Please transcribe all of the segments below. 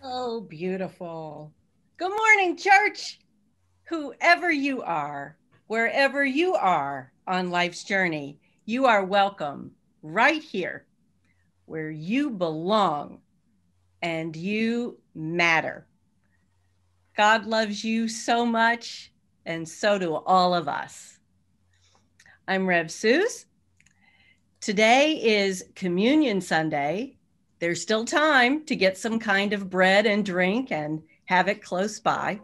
Oh, beautiful. Good morning, church. Whoever you are, wherever you are on life's journey, you are welcome right here where you belong and you matter. God loves you so much, and so do all of us. I'm Rev Suze. Today is Communion Sunday. There's still time to get some kind of bread and drink and have it close by.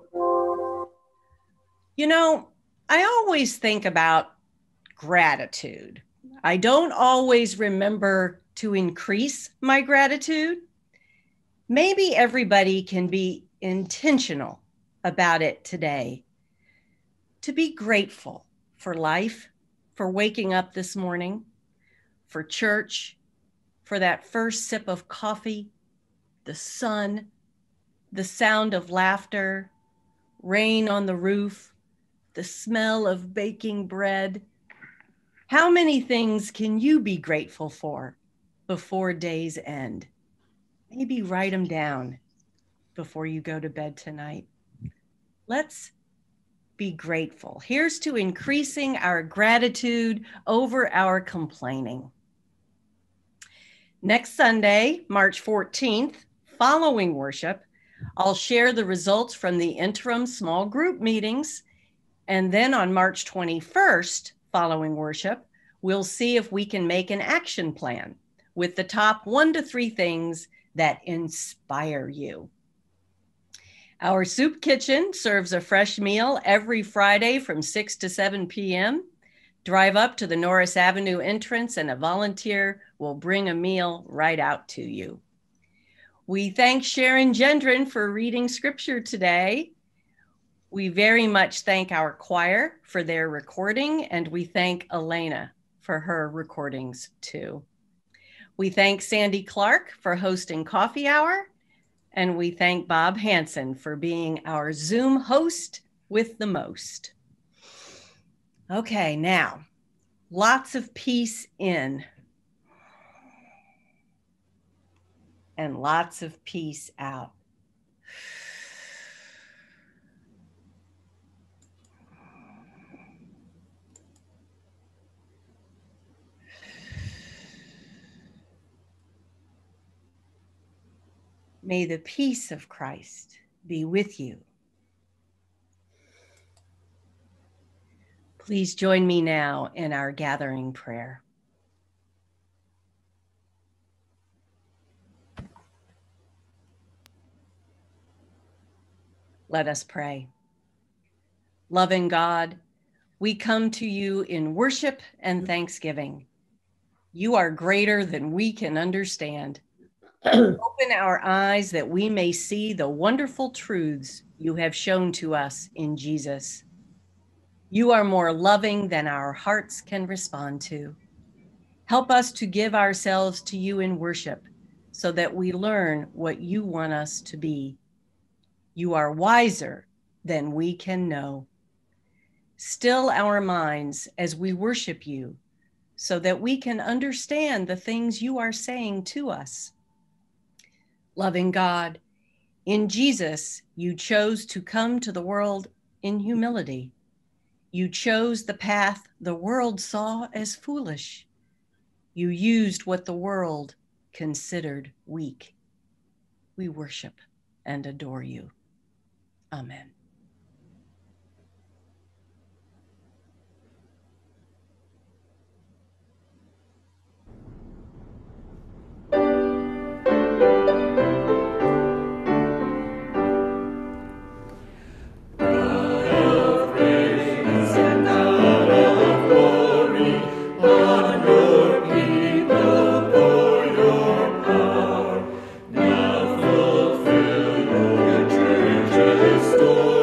You know, I always think about gratitude. I don't always remember to increase my gratitude. Maybe everybody can be intentional about it today. To be grateful for life, for waking up this morning, for church, for that first sip of coffee, the sun, the sound of laughter, rain on the roof, the smell of baking bread. How many things can you be grateful for before day's end? Maybe write them down before you go to bed tonight. Let's be grateful. Here's to increasing our gratitude over our complaining. Next Sunday, March 14th, following worship, I'll share the results from the interim small group meetings. And then on March 21st, following worship, we'll see if we can make an action plan with the top 1 to 3 things that inspire you. Our soup kitchen serves a fresh meal every Friday from 6 to 7 p.m. Drive up to the Norris Avenue entrance and a volunteer will bring a meal right out to you. We thank Sharon Gendron for reading scripture today. We very much thank our choir for their recording, and we thank Elena for her recordings too. We thank Sandy Clark for hosting Coffee Hour, and we thank Bob Hansen for being our Zoom host with the most. Okay, now, lots of peace in and lots of peace out. May the peace of Christ be with you. Please join me now in our gathering prayer. Let us pray. Loving God, we come to you in worship and thanksgiving. You are greater than we can understand. Open our eyes that we may see the wonderful truths you have shown to us in Jesus. You are more loving than our hearts can respond to. Help us to give ourselves to you in worship so that we learn what you want us to be. You are wiser than we can know. Still our minds as we worship you so that we can understand the things you are saying to us. Loving God, in Jesus, you chose to come to the world in humility. You chose the path the world saw as foolish. You used what the world considered weak. We worship and adore you. Amen. Story.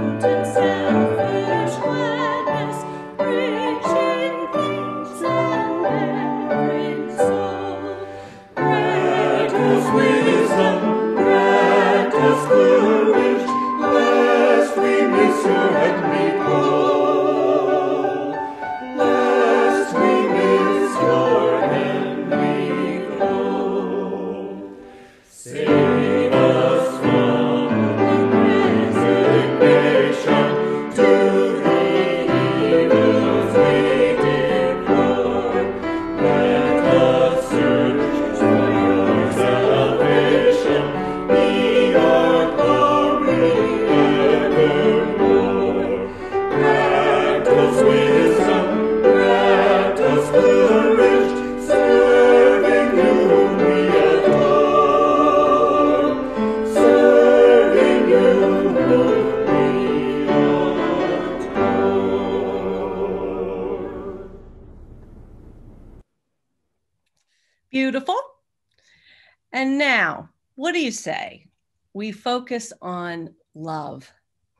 Beautiful. And now, what do you say? We focus on love.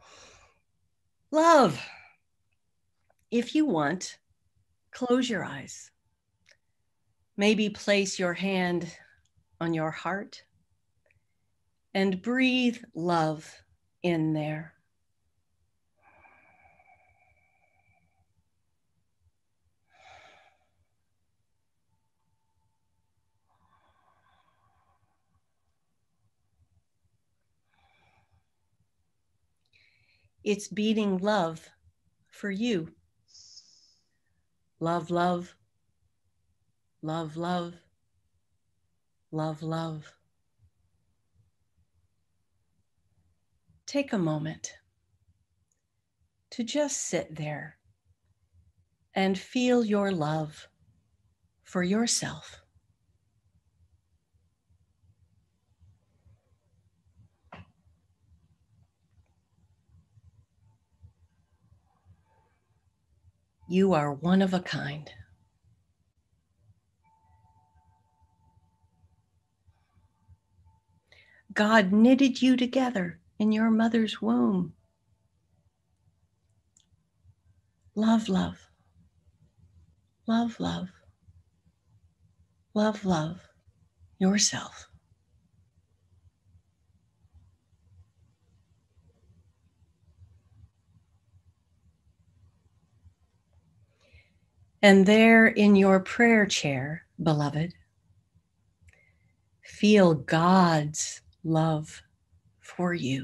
Love. If you want, close your eyes. Maybe place your hand on your heart and breathe love in there. It's beating love for you. Love, love, love, love, love, love. Take a moment to just sit there and feel your love for yourself. You are one of a kind. God knitted you together in your mother's womb. Love, love, love, love, love, love yourself. And there in your prayer chair, beloved, feel God's love for you.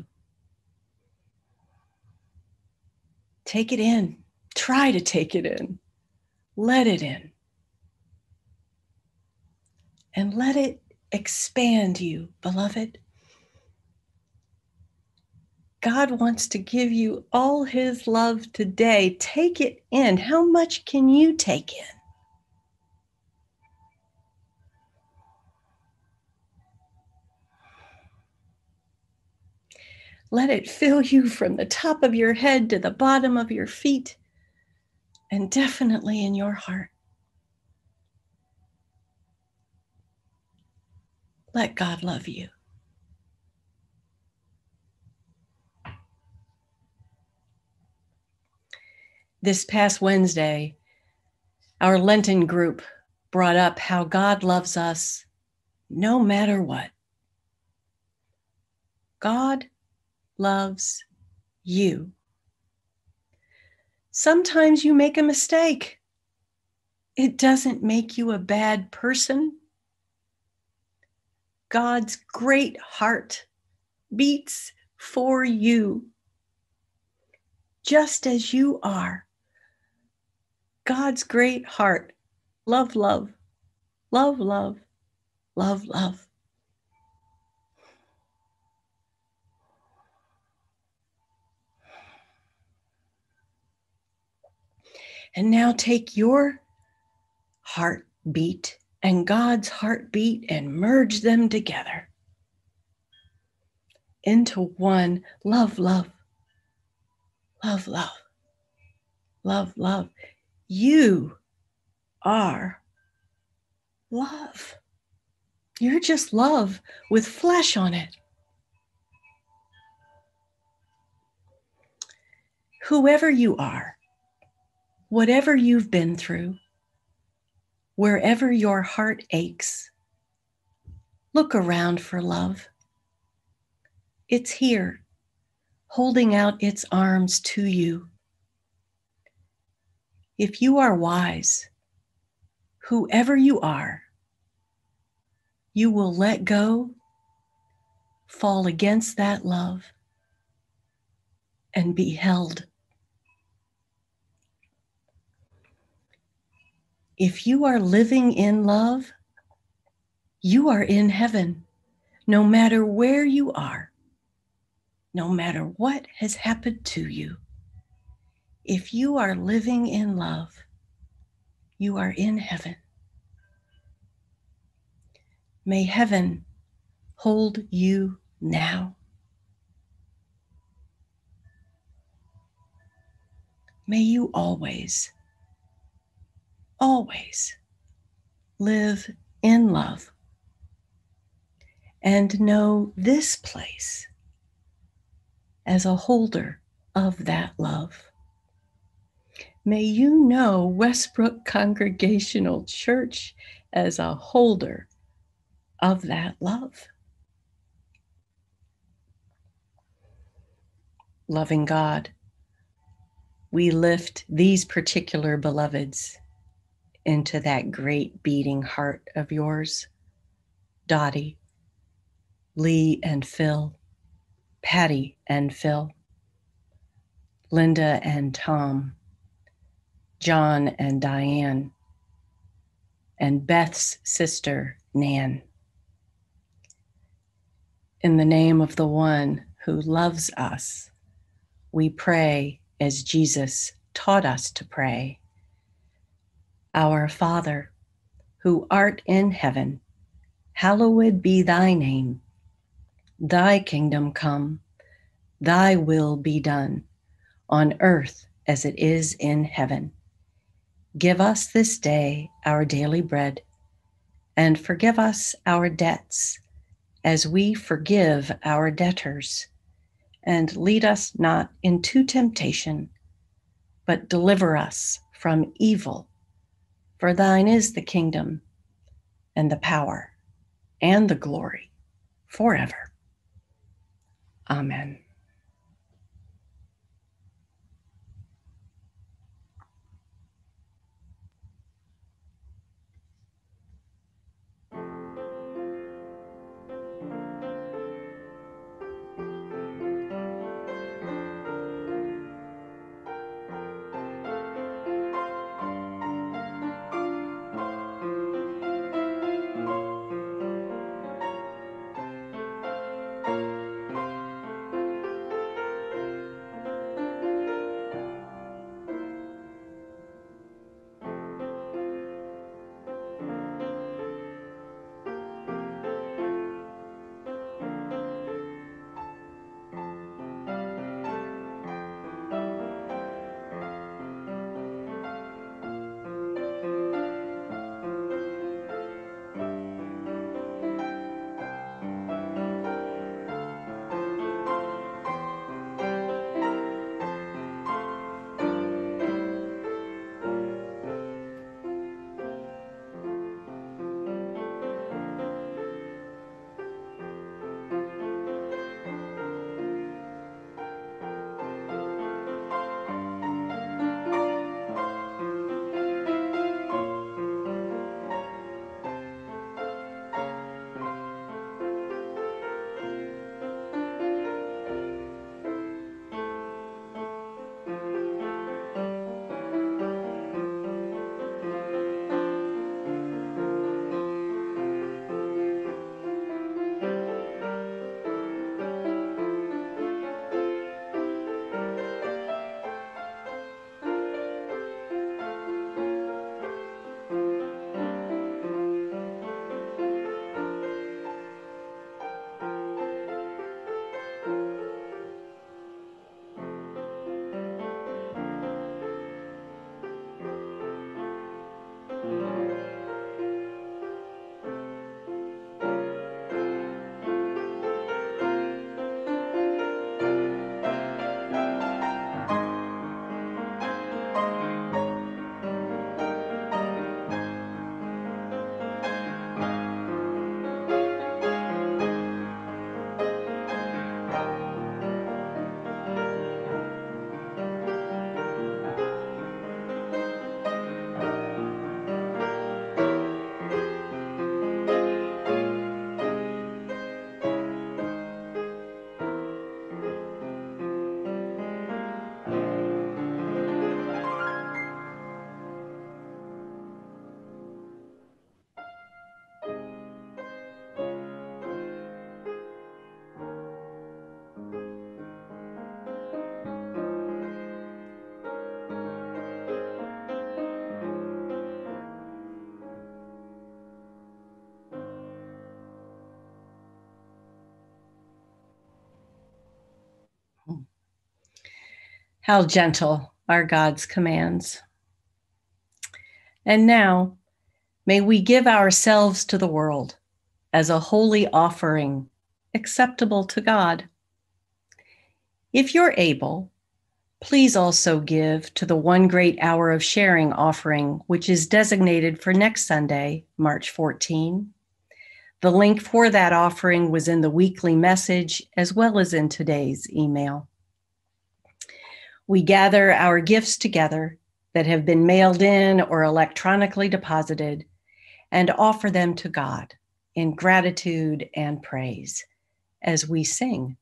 Take it in. Try to take it in. Let it in. And let it expand you, beloved. God wants to give you all his love today. Take it in. How much can you take in? Let it fill you from the top of your head to the bottom of your feet, and definitely in your heart. Let God love you. This past Wednesday, our Lenten group brought up how God loves us no matter what. God loves you. Sometimes you make a mistake. It doesn't make you a bad person. God's great heart beats for you, just as you are. God's great heart. Love, love, love, love, love, love. And now take your heartbeat and God's heartbeat and merge them together into one. Love, love, love, love, love, love. You are love. You're just love with flesh on it. Whoever you are, whatever you've been through, wherever your heart aches, look around for love. It's here, holding out its arms to you. If you are wise, whoever you are, you will let go, fall against that love, and be held. If you are living in love, you are in heaven, no matter where you are, no matter what has happened to you. If you are living in love, you are in heaven. May heaven hold you now. May you always, always live in love and know this place as a holder of that love. May you know Westbrook Congregational Church as a holder of that love. Loving God, we lift these particular beloveds into that great beating heart of yours. Dottie, Lee and Phil, Patty and Phil, Linda and Tom, John and Diane, and Beth's sister, Nan. In the name of the one who loves us, we pray as Jesus taught us to pray. Our Father, who art in heaven, hallowed be thy name. Thy kingdom come, thy will be done, on earth as it is in heaven. Give us this day our daily bread, and forgive us our debts, as we forgive our debtors. And lead us not into temptation, but deliver us from evil. For thine is the kingdom, and the power, and the glory, forever. Amen. How gentle are God's commands. And now, may we give ourselves to the world as a holy offering, acceptable to God. If you're able, please also give to the One Great Hour of Sharing offering, which is designated for next Sunday, March 14. The link for that offering was in the weekly message as well as in today's email. We gather our gifts together that have been mailed in or electronically deposited and offer them to God in gratitude and praise as we sing.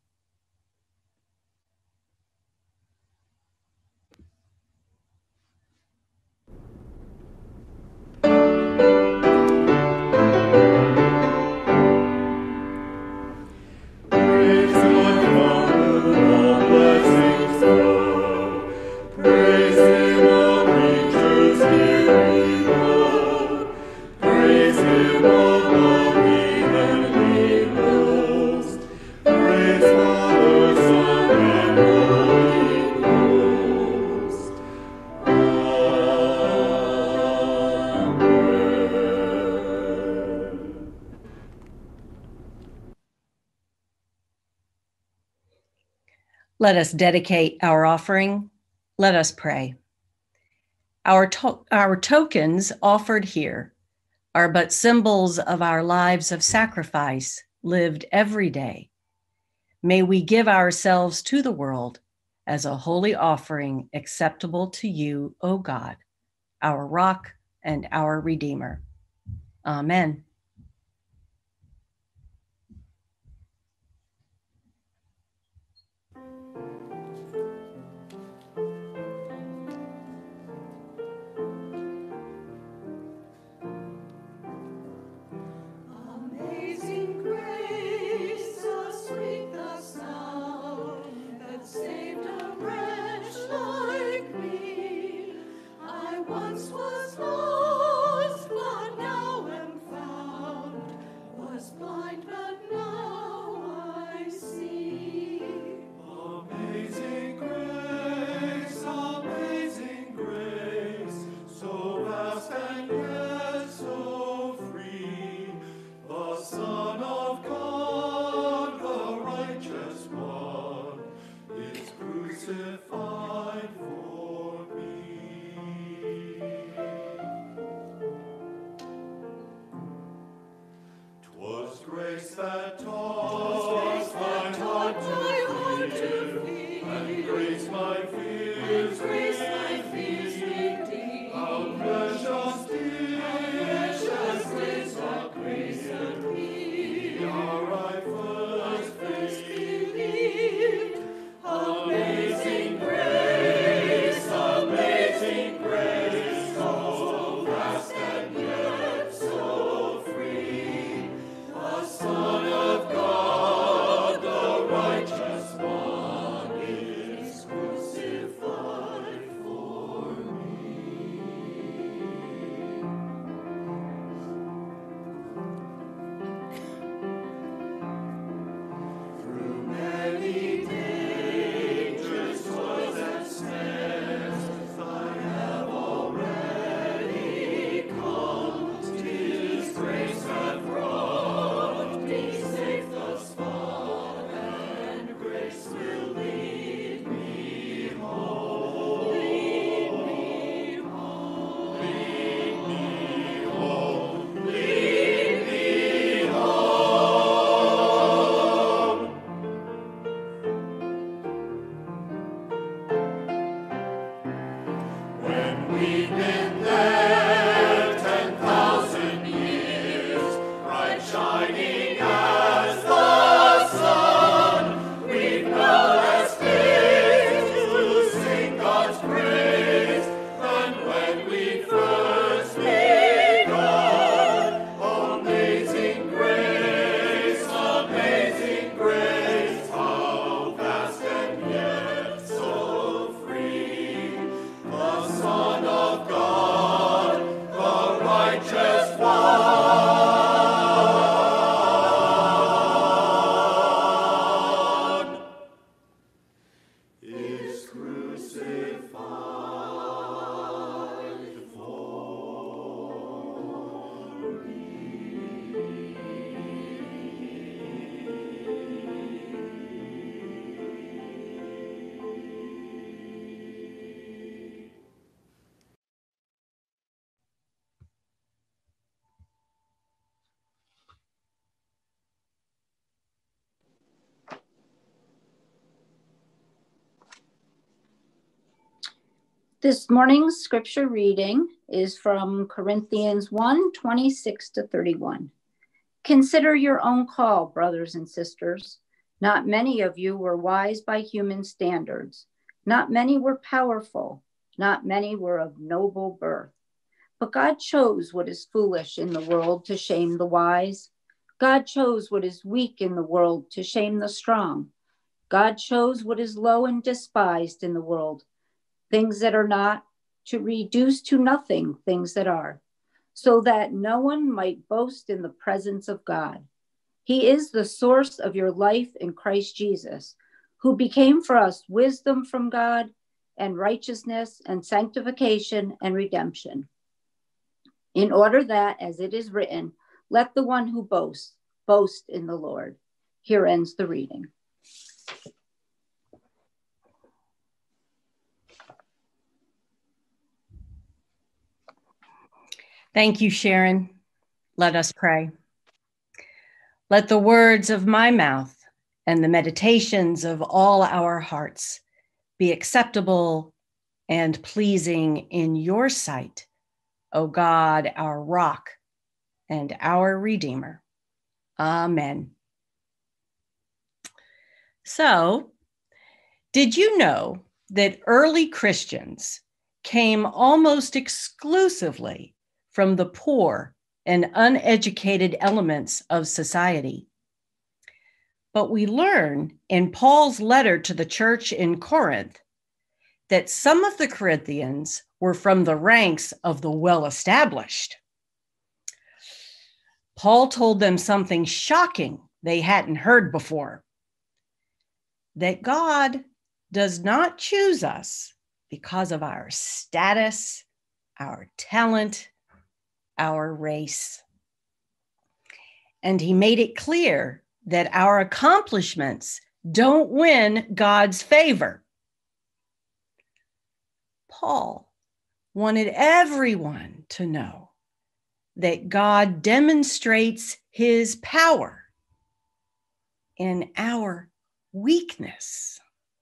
Let us dedicate our offering. Let us pray. Our tokens offered here are but symbols of our lives of sacrifice lived every day. May we give ourselves to the world as a holy offering acceptable to you, O God, our rock and our Redeemer. Amen. This morning's scripture reading is from Corinthians 1:26-31. Consider your own call, brothers and sisters. Not many of you were wise by human standards. Not many were powerful. Not many were of noble birth. But God chose what is foolish in the world to shame the wise. God chose what is weak in the world to shame the strong. God chose what is low and despised in the world, things that are not, to reduce to nothing things that are, so that no one might boast in the presence of God. He is the source of your life in Christ Jesus, who became for us wisdom from God and righteousness and sanctification and redemption, in order that, as it is written, let the one who boasts, boast in the Lord. Here ends the reading. Thank you, Sharon. Let us pray. Let the words of my mouth and the meditations of all our hearts be acceptable and pleasing in your sight, O God, our rock and our Redeemer. Amen. So, did you know that early Christians came almost exclusively from the poor and uneducated elements of society? But we learn in Paul's letter to the church in Corinth that some of the Corinthians were from the ranks of the well-established. Paul told them something shocking they hadn't heard before, that God does not choose us because of our status, our talent, our race. And he made it clear that our accomplishments don't win God's favor. Paul wanted everyone to know that God demonstrates his power in our weakness.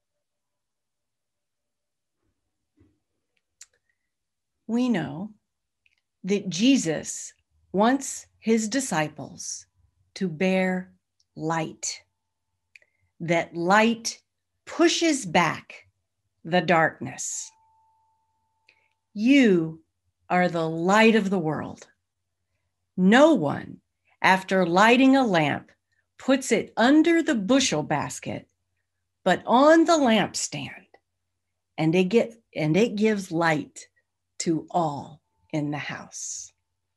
We know that Jesus wants his disciples to bear light, that light pushes back the darkness. You are the light of the world. No one, after lighting a lamp, puts it under the bushel basket, but on the lampstand, and it gives light to all in the house.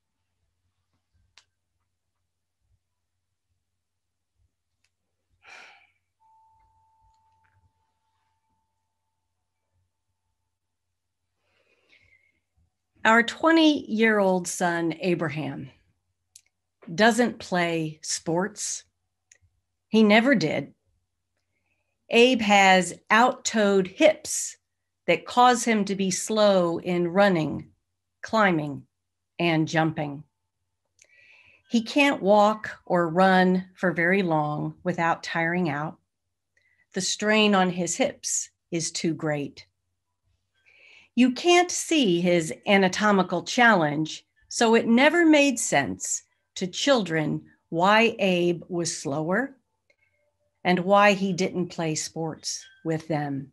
Our 20-year-old son, Abraham, doesn't play sports. He never did. Abe has out-toed hips that cause him to be slow in running, climbing, and jumping. He can't walk or run for very long without tiring out. The strain on his hips is too great. You can't see his anatomical challenge, so it never made sense to children why Abe was slower and why he didn't play sports with them.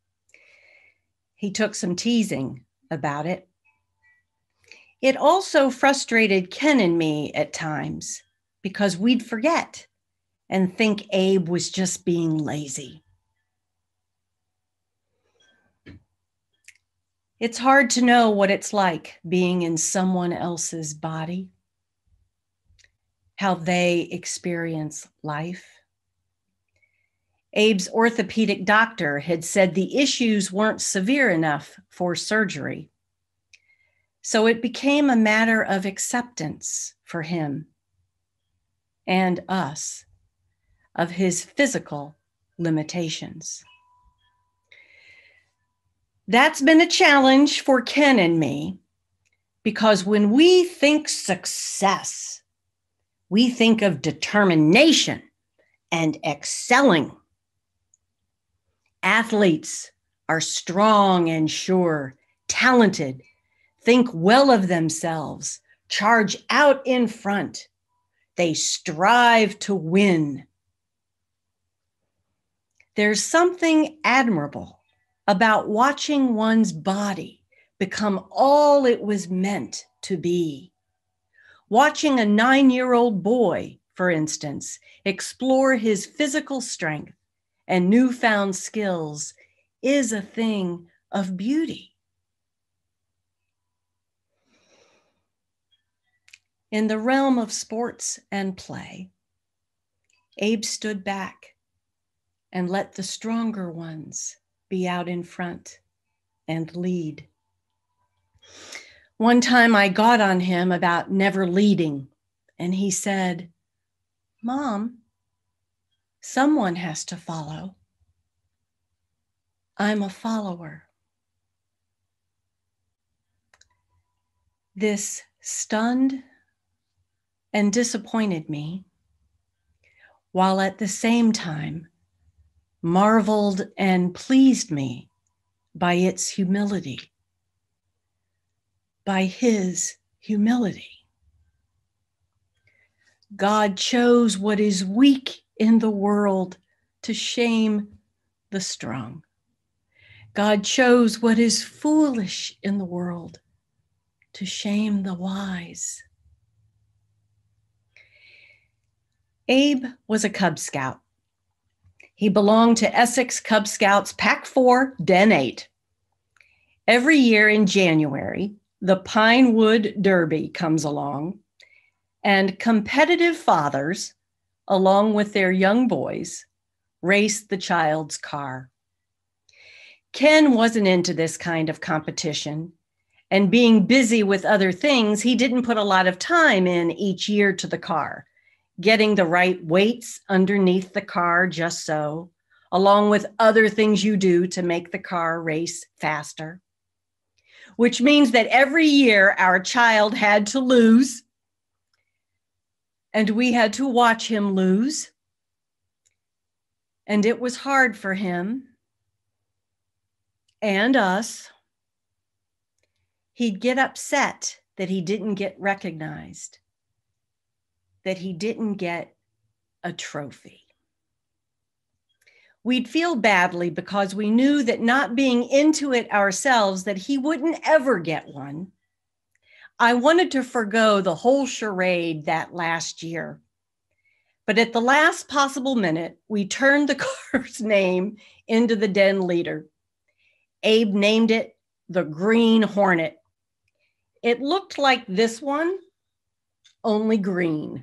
He took some teasing about it. It also frustrated Ken and me at times because we'd forget and think Abe was just being lazy. It's hard to know what it's like being in someone else's body, how they experience life. Abe's orthopedic doctor had said the issues weren't severe enough for surgery. So it became a matter of acceptance for him and us of his physical limitations. That's been a challenge for Ken and me, because when we think success, we think of determination and excelling. Athletes are strong and sure, talented, think well of themselves, charge out in front. They strive to win. There's something admirable about watching one's body become all it was meant to be. Watching a 9-year-old boy, for instance, explore his physical strength and newfound skills is a thing of beauty. In the realm of sports and play, Abe stood back and let the stronger ones be out in front and lead. One time I got on him about never leading, and he said, "Mom, someone has to follow. I'm a follower." This stunned and disappointed me, while at the same time marveled and pleased me by its humility, by his humility. God chose what is weak in the world to shame the strong. God chose what is foolish in the world to shame the wise. Abe was a Cub Scout. He belonged to Essex Cub Scouts Pack 4, Den 8. Every year in January, the Pinewood Derby comes along, and competitive fathers, along with their young boys, race the child's car. Ken wasn't into this kind of competition, and being busy with other things, he didn't put a lot of time in each year to the car, getting the right weights underneath the car just so, along with other things you do to make the car race faster. Which means that every year our child had to lose, and we had to watch him lose. And it was hard for him and us. He'd get upset that he didn't get recognized, that he didn't get a trophy. We'd feel badly because we knew that not being into it ourselves, that he wouldn't ever get one. I wanted to forgo the whole charade that last year. But at the last possible minute, we turned the car's name into the den leader. Abe named it the Green Hornet. It looked like this one, only green.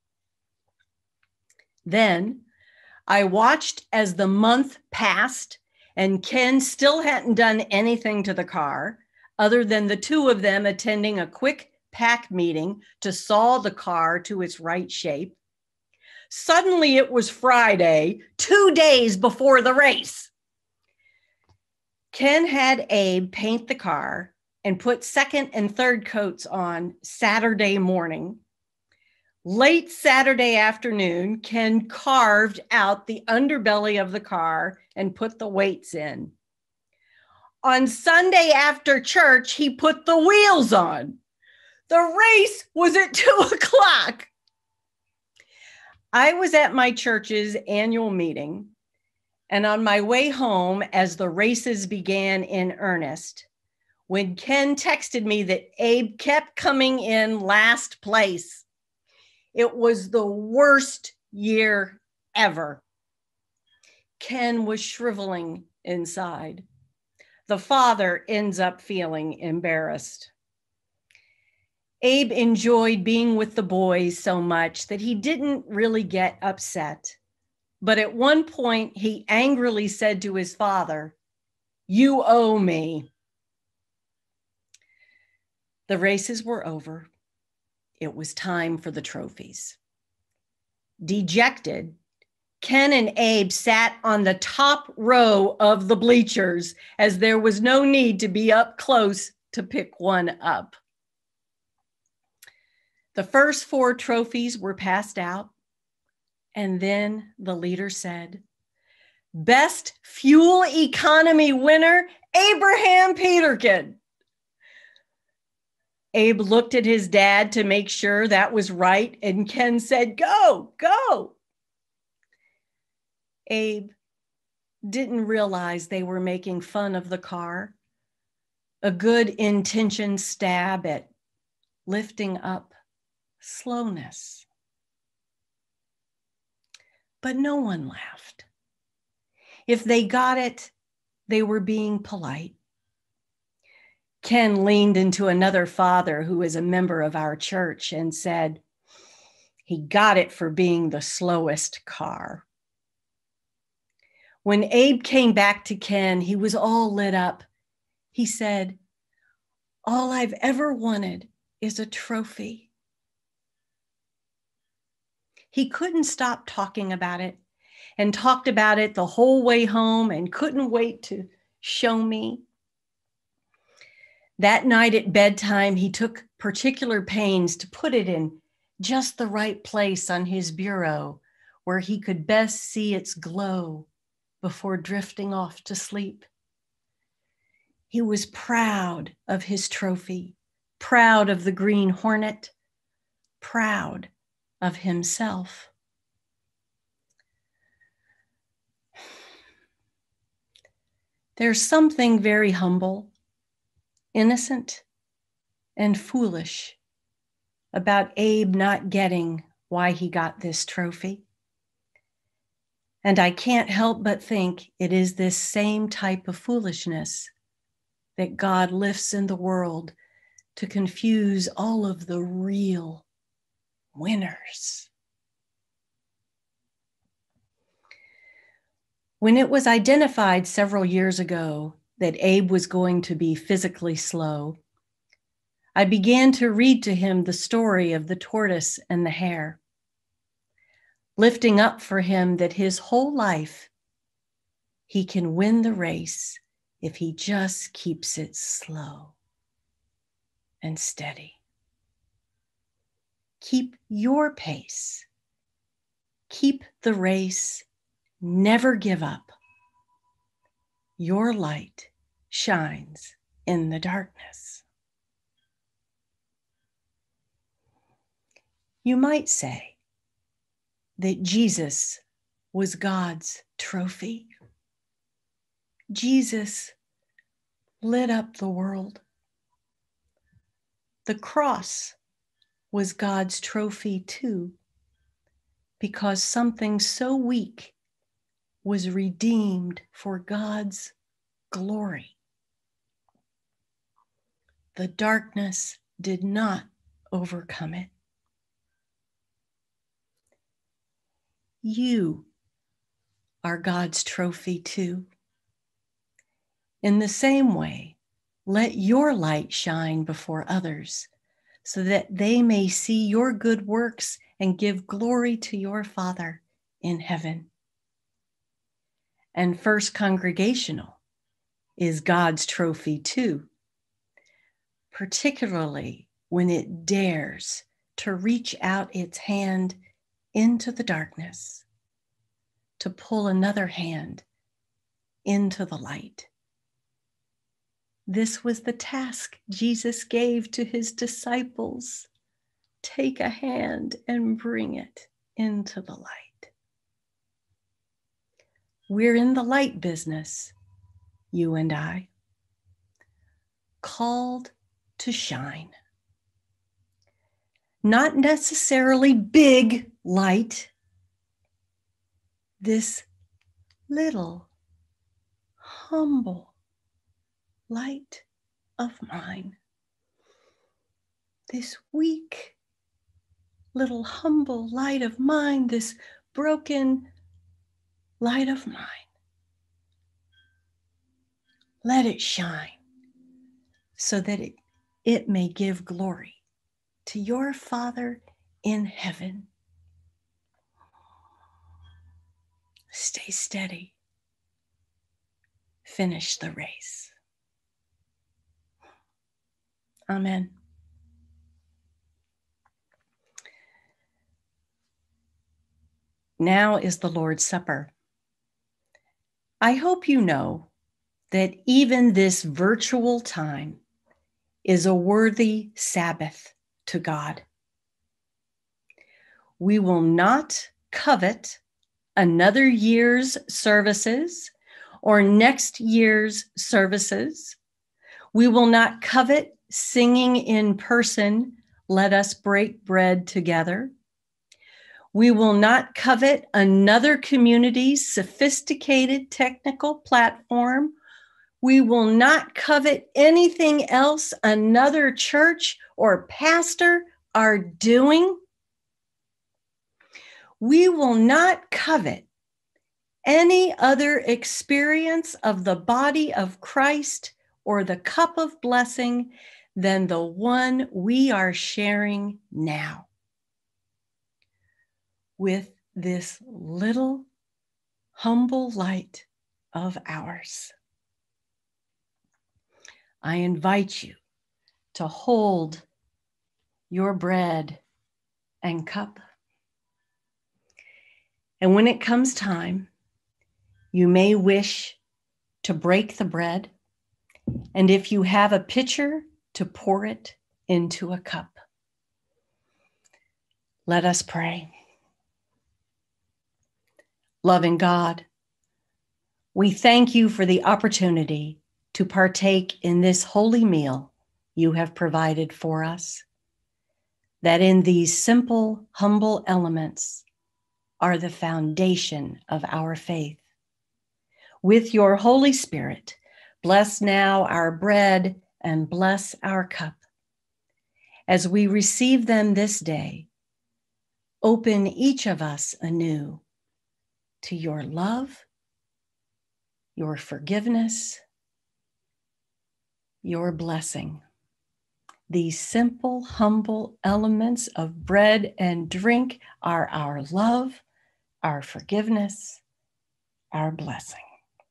Then I watched as the month passed and Ken still hadn't done anything to the car other than the two of them attending a quick pack meeting to saw the car to its right shape. Suddenly it was Friday, 2 days before the race. Ken had Abe paint the car and put second and third coats on Saturday morning. Late Saturday afternoon, Ken carved out the underbelly of the car and put the weights in. On Sunday after church, he put the wheels on. The race was at 2:00. I was at my church's annual meeting, and on my way home, as the races began in earnest, when Ken texted me that Abe kept coming in last place. It was the worst year ever. Ken was shriveling inside. The father ends up feeling embarrassed. Abe enjoyed being with the boys so much that he didn't really get upset. But at one point, he angrily said to his father, "You owe me." The races were over. It was time for the trophies. Dejected, Ken and Abe sat on the top row of the bleachers as there was no need to be up close to pick one up. The first 4 trophies were passed out, and then the leader said, "Best fuel economy winner, Abraham Peterkin." Abe looked at his dad to make sure that was right, and Ken said, "Go, go." Abe didn't realize they were making fun of the car, a good intentioned stab at lifting up slowness. But no one laughed. If they got it, they were being polite. Ken leaned into another father who is a member of our church and said, "He got it for being the slowest car." When Abe came back to Ken, he was all lit up. He said, "All I've ever wanted is a trophy." He couldn't stop talking about it and talked about it the whole way home and couldn't wait to show me. That night at bedtime, he took particular pains to put it in just the right place on his bureau where he could best see its glow before drifting off to sleep. He was proud of his trophy, proud of the Green Hornet, proud of himself. There's something very humble, innocent, and foolish about Abe not getting why he got this trophy. And I can't help but think it is this same type of foolishness that God lifts in the world to confuse all of the real winners. When it was identified several years ago that Abe was going to be physically slow, I began to read to him the story of the tortoise and the hare, lifting up for him that his whole life he can win the race if he just keeps it slow and steady. Keep your pace. Keep the race. Never give up. Your light shines in the darkness. You might say that Jesus was God's trophy. Jesus lit up the world. The cross was God's trophy too, because something so weak was redeemed for God's glory. The darkness did not overcome it. You are God's trophy too. In the same way, let your light shine before others so that they may see your good works and give glory to your Father in heaven. And First Congregational is God's trophy too, particularly when it dares to reach out its hand into the darkness, to pull another hand into the light. This was the task Jesus gave to his disciples. Take a hand and bring it into the light. We're in the light business, you and I, called to shine. Not necessarily big light, this little, humble light of mine. This weak, little, humble light of mine, this broken light of mine. Let it shine so that it may give glory to your Father in heaven. Stay steady. Finish the race. Amen. Now is the Lord's Supper. I hope you know that even this virtual time is a worthy Sabbath to God. We will not covet another year's services or next year's services. We will not covet singing in person, "Let us break bread together." We will not covet another community's sophisticated technical platform. We will not covet anything else another church or pastor are doing. We will not covet any other experience of the body of Christ or the cup of blessing than the one we are sharing now with this little humble light of ours. I invite you to hold your bread and cup. And when it comes time, you may wish to break the bread, and if you have a pitcher, to pour it into a cup. Let us pray. Loving God, we thank you for the opportunity to partake in this holy meal you have provided for us, that in these simple, humble elements are the foundation of our faith. With your Holy Spirit, bless now our bread and bless our cup. As we receive them this day, open each of us anew to your love, your forgiveness, your blessing. These simple, humble elements of bread and drink are our love, our forgiveness, our blessing.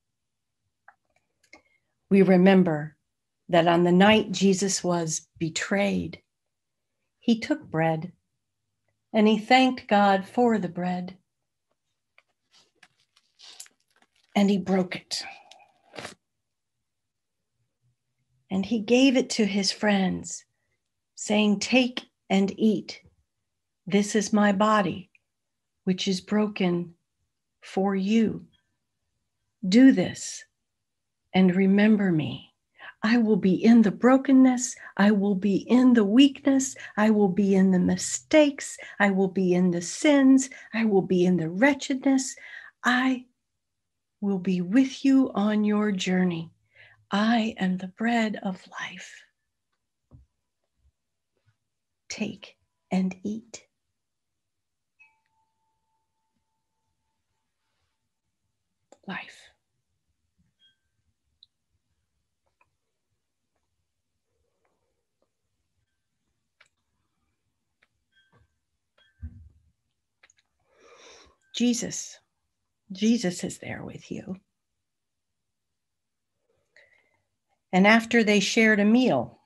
We remember that on the night Jesus was betrayed, he took bread and he thanked God for the bread and he broke it. And he gave it to his friends, saying, "Take and eat. This is my body, which is broken for you. Do this and remember me." I will be in the brokenness. I will be in the weakness. I will be in the mistakes. I will be in the sins. I will be in the wretchedness. I will be with you on your journey. I am the bread of life. Take and eat. Life. Jesus is there with you. And after they shared a meal,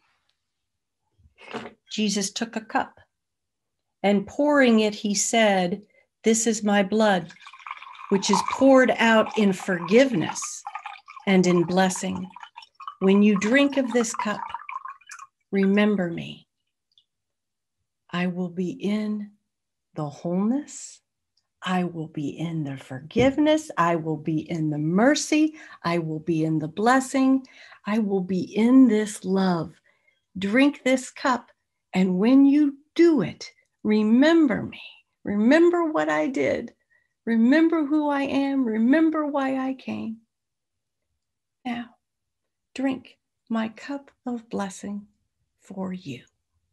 Jesus took a cup and pouring it, he said, "This is my blood, which is poured out in forgiveness and in blessing. When you drink of this cup, remember me. I will be in the wholeness. I will be in the forgiveness. I will be in the mercy. I will be in the blessing. I will be in this love. Drink this cup. And when you do it, remember me. Remember what I did. Remember who I am. Remember why I came. Now, drink my cup of blessing for you."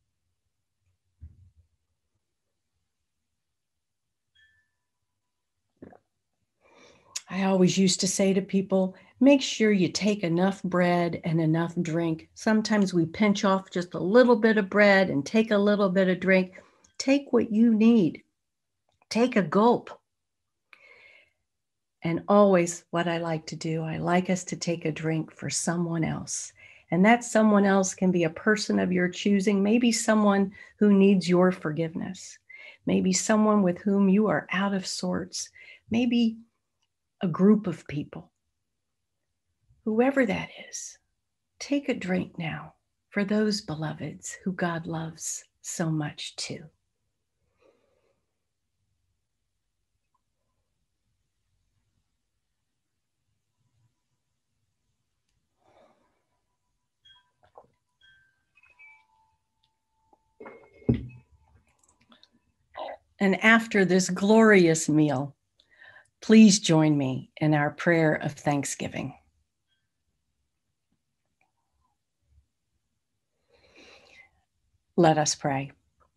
I always used to say to people, make sure you take enough bread and enough drink. Sometimes we pinch off just a little bit of bread and take a little bit of drink. Take what you need. Take a gulp. And always what I like to do, I like us to take a drink for someone else. And that someone else can be a person of your choosing, maybe someone who needs your forgiveness, maybe someone with whom you are out of sorts, maybe a group of people. Whoever that is, take a drink now for those beloveds who God loves so much too. And after this glorious meal, please join me in our prayer of thanksgiving. Let us pray.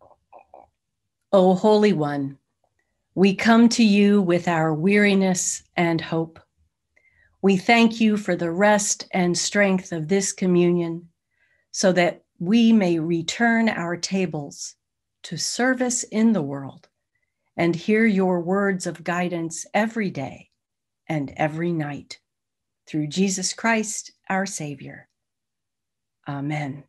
O Holy One, we come to you with our weariness and hope. We thank you for the rest and strength of this communion so that we may return our tables to service in the world and hear your words of guidance every day and every night. Through Jesus Christ, our Savior. Amen.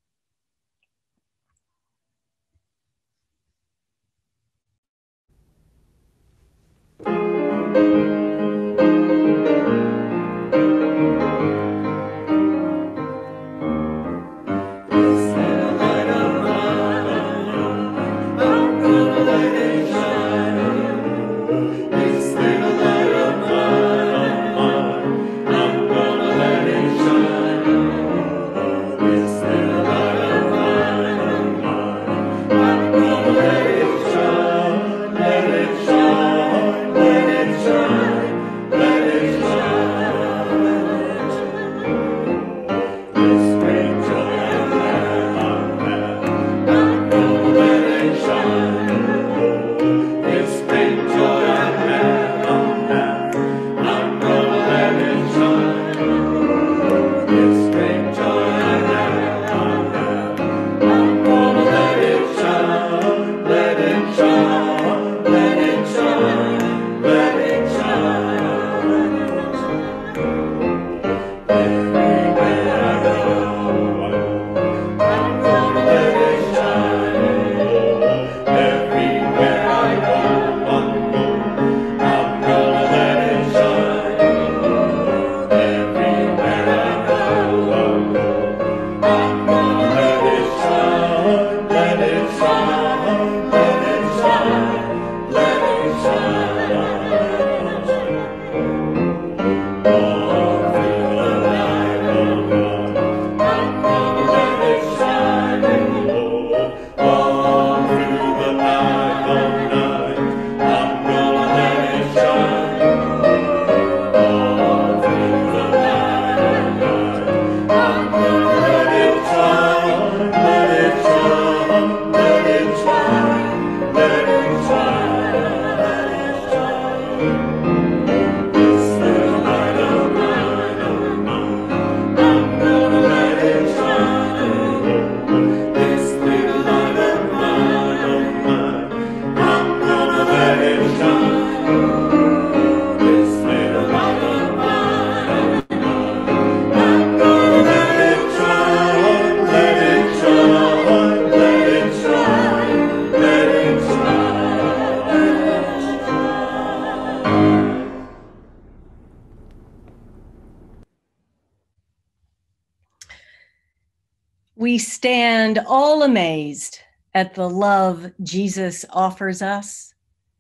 We stand all amazed at the love Jesus offers us,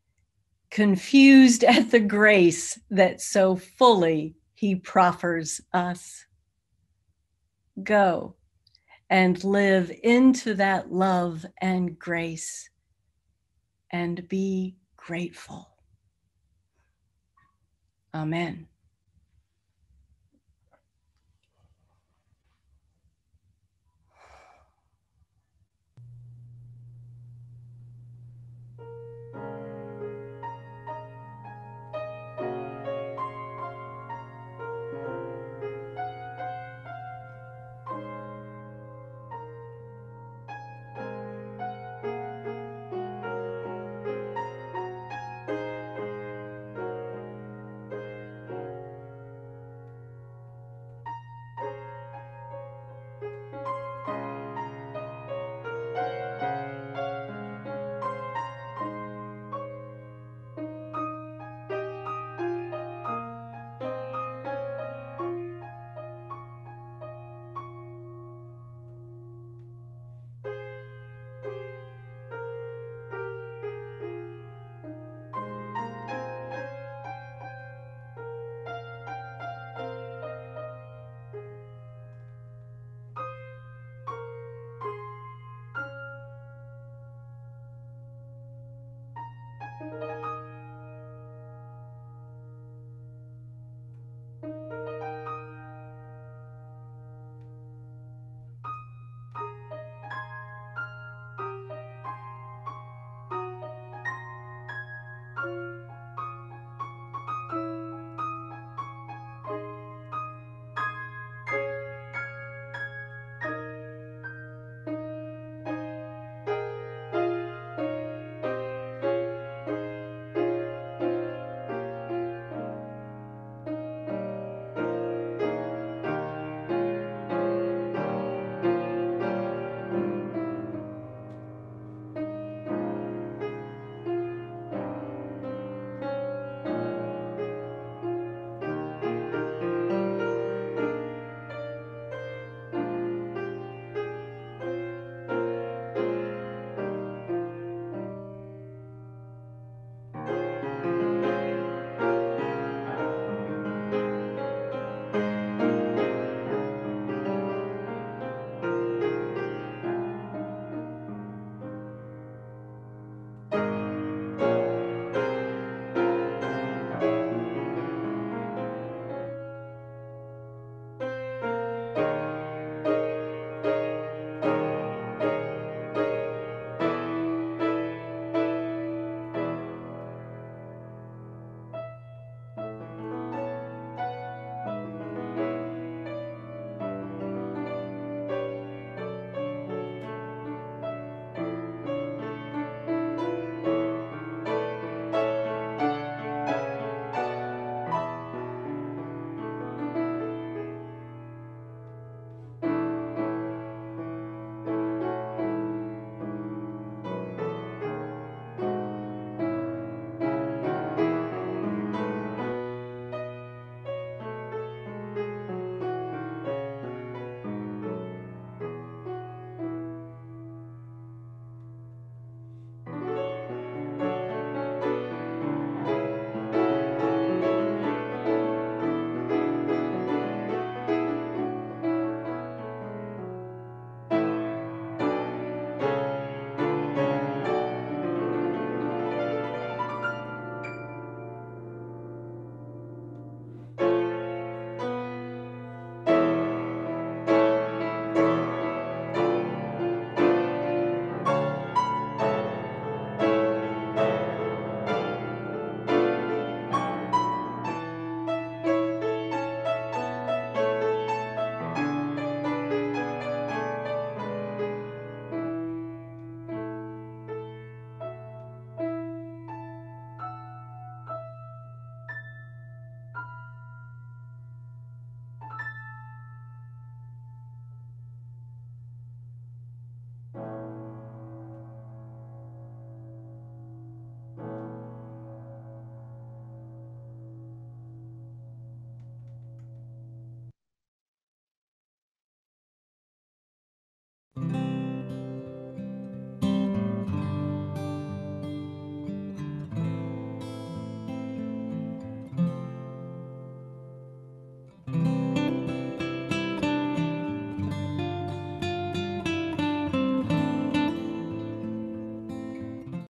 confused at the grace that so fully he proffers us. Go and live into that love and grace and be grateful. Amen.